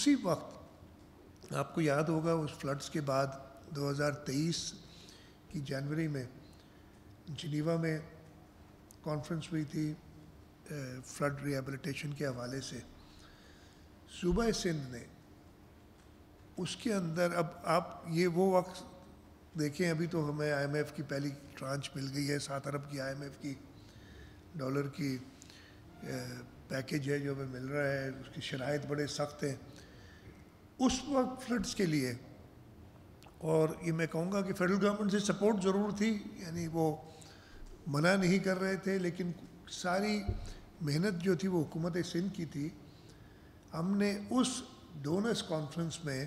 اسی وقت آپ کو یاد ہوگا اس فلڈز کے بعد 2023 کی جنوری میں جنیوا میں کانفرنس ہوئی تھی فلڈ ریہیبلیٹیشن کے حوالے سے. صوبہ سندھ نے اس کے اندر، اب آپ یہ وہ وقت دیکھیں، ابھی تو ہمیں آئی ایم ایف کی پہلی ٹرانچ مل گئی ہے، 7 ارب کی آئی ایم ایف کی ڈالر کی پیکیج ہے جو ہمیں مل رہا ہے، اس کی شرائط بڑے سخت ہیں. اس وقت فلڈز کے لیے، اور یہ میں کہوں گا کہ فیڈرل گورنمنٹ سے سپورٹ ضرور تھی، یعنی وہ منع نہیں کر رہے تھے، لیکن ساری محنت جو تھی وہ حکومت سندھ کی تھی. ہم نے اس ڈونرز کانفرنس میں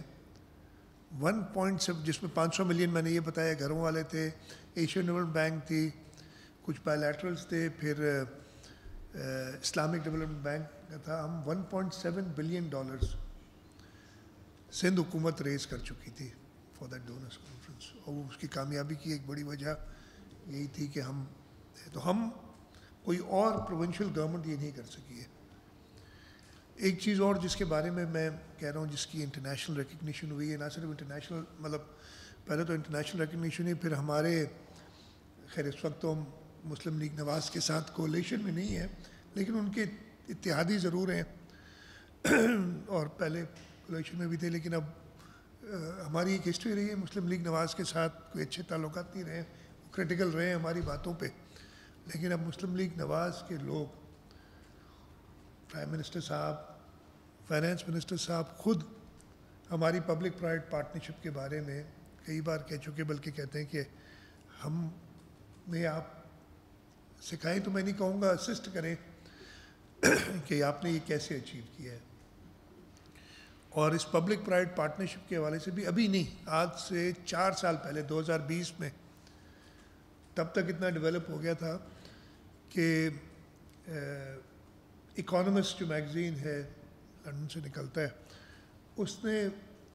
1.7 جس میں 500 ملین میں نے یہ بتایا گھروں والے تھے، ایشین ڈیولپمنٹ بینک تھی، کچھ بائیلیٹرلز تھے، پھر اسلامک ڈیولپمنٹ بینک کا تھا. ہم 1.7 بلین ڈالرز سندھ حکومت ریز کر چکی تھی فار دیٹ ڈونرز کانفرنس. اور اس کی کامیابی کی ایک بڑی وجہ یہی تھی کہ ہم کوئی اور پروونشل گورنمنٹ یہ نہیں کر سکی ہے. ایک چیز اور جس کے بارے میں کہہ رہا ہوں، جس کی انٹرنیشنل ریکگنیشن ہوئی ہے، نہ صرف انٹرنیشنل، مطلب پہلے تو انٹرنیشنل ریکگنیشن ہی، پھر ہمارے، خیر اس وقت تو ہم مسلم لیگ نواز کے ساتھ کولیشن میں نہیں ہیں، لیکن ان کے اتحادی ضرور ہیں اور پہلے کولیشن میں بھی تھے، لیکن اب ہماری ایک ہسٹری رہی ہے مسلم لیگ نواز کے ساتھ، کوئی اچھے تعلقات نہیں رہے، کرٹیکل رہے ہیں ہماری باتوں پہ. لیکن اب مسلم لیگ نواز کے لوگ، پرائم منسٹر صاحب، فائنانس منسٹر صاحب خود ہماری پبلک پرائیویٹ پارٹنرشپ کے بارے میں کئی بار کہہ چکے، بلکہ کہتے ہیں کہ ہمیں آپ سکھائیں، تو میں نہیں کہوں گا اسسٹ کریں کہ آپ نے یہ کیسے اچیو کیا ہے. اور اس پبلک پرائیویٹ پارٹنرشپ کے حوالے سے بھی ابھی نہیں، آج سے 4 سال پہلے 2020 میں تب تک اتنا ڈیولپ ہو گیا تھا کہ اکانومسٹ جو میگزین ہے لندن سے نکلتا ہے، اس نے